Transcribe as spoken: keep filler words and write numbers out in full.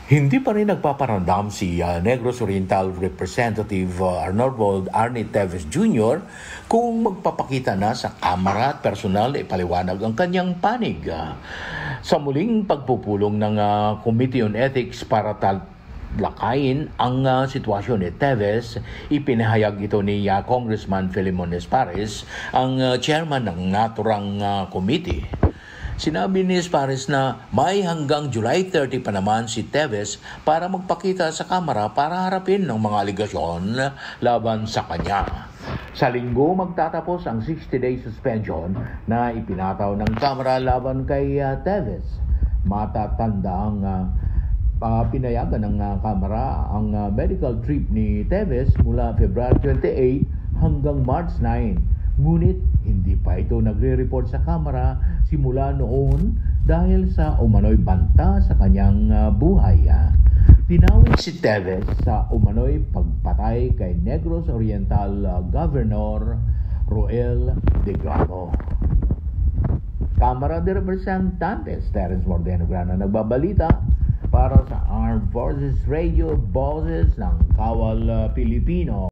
Hindi pa rin nagpaparamdam si uh, Negros Oriental Representative uh, Arnoldo Arnie Teves Junior kung magpapakita na sa Kamara at personal na ipaliwanag ang kanyang panig. Uh, sa muling pagpupulong ng uh, Committee on Ethics para talakayin ang uh, sitwasyon ni Teves, ipinahayag ito ni uh, Congressman Filemon Espares, ang uh, chairman ng naturang uh, committee. Sinabi ni Espares na may hanggang July thirtieth pa naman si Teves para magpakita sa Kamara para harapin ng mga aligasyon laban sa kanya. Sa linggo magtatapos ang sixty-day suspension na ipinataw ng Kamara laban kay uh, Teves. Matatanda ang uh, uh, pinayagan ng uh, Kamara ang uh, medical trip ni Teves mula February twenty-eighth hanggang March ninth. Ngunit hindi pa ito nagre-report sa Kamara simula noon dahil sa umano'y banta sa kanyang uh, buhay. Tinawag si Teves sa umano'y pagpatay kay Negros Oriental uh, Governor Roel De Gramo. Kamara de Representantes, Terence Mordeno Grana nagbabalita para sa Armed Forces Radio Boses ng Kawal uh, Pilipino.